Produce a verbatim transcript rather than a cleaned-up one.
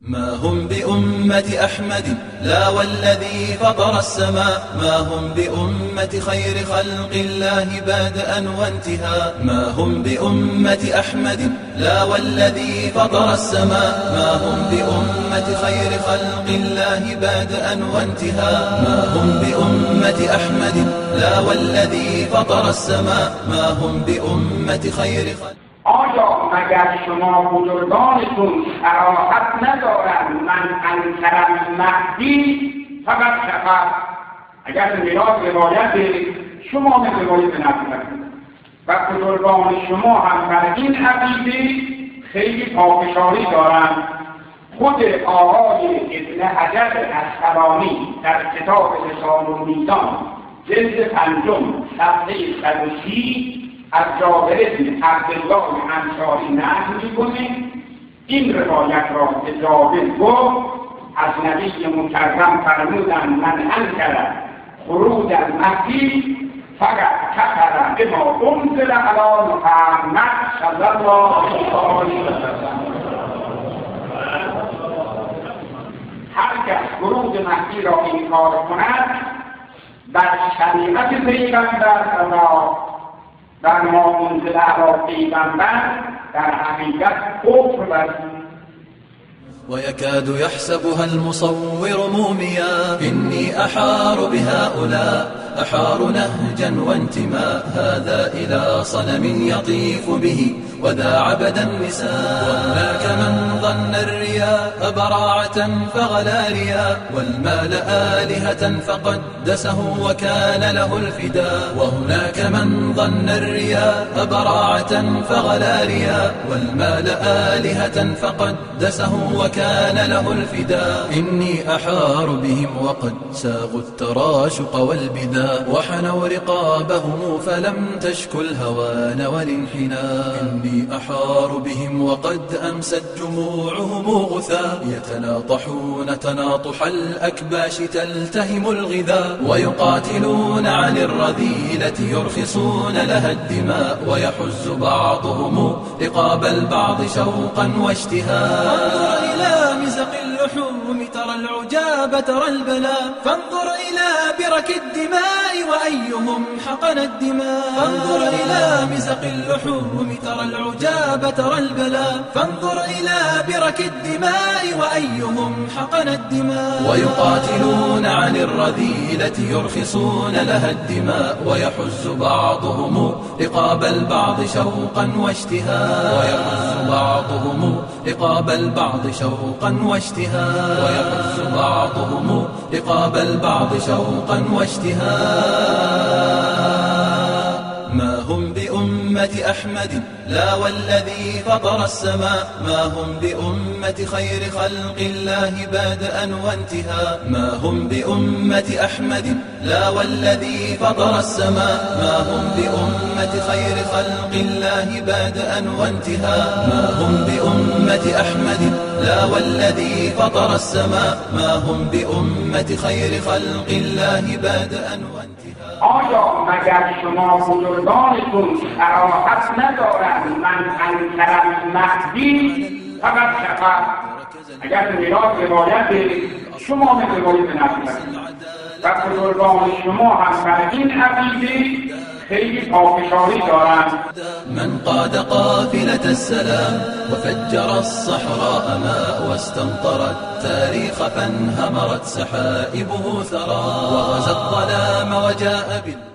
ما هم بأمة أحمد لا والذي فطر السماء، ما هم بأمة خير خلق الله بدءا وانتهاء. ما هم بأمة أحمد لا والذي فطر السماء، ما هم بأمة خير خلق الله بدءا وانتهاء. ما هم بأمة أحمد لا والذي فطر السماء، ما هم بأمة خير خلق. آیا مگر شما بزرگانتون صراحت ندارند من انکرم مهدی فقط شفر؟ اگر میراث روایت شما مثل روایت نقل و بزرگان شما هم بر این عقیده خیلی پافشاری دارند. خود آقای ابن حجر اسقلانی در کتاب لسان المیزان جلد پنجم صفحه صد و سی از جابر بن عبدالله انصاری نقل می‌کنه. این روایت را که جابر گفت از نبی مکرم فرمودند من انکر خروج المهدی فقط کفر بما انزل علی محمد صلی الله علیه و سلم. هر کس خروج مهدی را انکار کند بر شریعت پیغمبر و در ما منزل علی پیغمبر در حقیقت کفر ورزید. ويكاد يحسبها المصور موميا إني أحار بهؤلاء أحار نهجا وانتماء، هذا إلى صنم يطيف به وذا عبد النساء. وهناك من ظن الرياء براعة فغلا رياء، والمال آلهة فقدسه وكان له الفداء. وهناك من ظن الرياء براعة فغلا رياء، والمال آلهة فقدسه وكان له الفداء. إني أحار بهم وقد ساغوا التراشق والبداء، وحنوا رقابهم فلم تشك الهوان والانحناء. إني أحار بهم وقد أمست جموعهم غثاء، يتناطحون تناطح الأكباش تلتهم الغذاء. ويقاتلون عن الرذيلة يرخصون لها الدماء، ويحز بعضهم رقاب البعض شوقا واشتهاء. إلى مزق اللحوم ترى العجاب ترى البلاء، فانظر إلى برك الدماء وأيهم حقن الدماء. فانظر إلى مزق اللحوم ترى العجاب ترى البلاء، فانظر إلى برك الدماء وأيهم حقن الدماء. ويقاتلون عن الرذيلة يرخصون لها الدماء، ويحز بعضهم رقاب البعض شوقا واشتهاء. ويحز بعضهم رقاب البعض شوقا واشتهاء. ويحز بعضهم رقاب البعض شوقا واشتهاء. ما هم بأمة أحمد لا والذي فطر السماء، ما هم بأمة خير خلق الله بدءا وانتهاء. ما هم بأمة أحمد لا والذي فطر السماء، ما هم بأمة خير خلق الله بدءا وانتهاء. ما هم بأمة أحمد لا والذي فطر السماء، ما هم بأمة خير خلق الله بدءا وانتهاء. آیا مگر شما بزرگانتون صراحت ندارند من انکرم مهدی فقط شفر؟ اگر میراث روایت شما مثل روایت نقل و بزرگان شما هم بر این عقیده خیلی پافشاری دارند. من قاد قافلة السلام وفجر الصحراء ماء، واستمطر التاريخ فانهمرت سحائبه ثرى، وغزا الظلام وجاء بال